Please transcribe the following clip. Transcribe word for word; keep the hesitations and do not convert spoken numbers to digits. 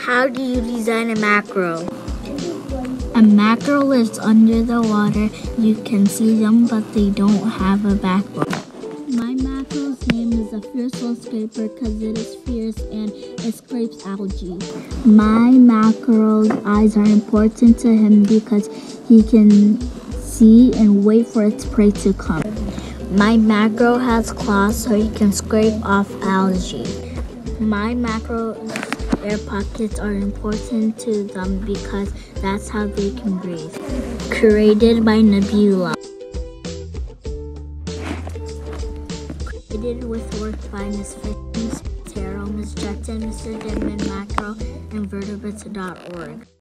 How do you design a mackerel? A mackerel lives under the water. You can see them, but they don't have a backbone. My mackerel's name is a fierce little scraper because it is fierce and it scrapes algae. My mackerel's eyes are important to him because he can see and wait for its prey to come. My mackerel has claws so he can scrape off algae. My mackerel's air pockets are important to them because that's how they can breathe. Created by Nebula. Created with work by Miss Fish, Miss Terrell, Miss Jetson, Mister Denman, Mackerel, and Vertebrates dot org.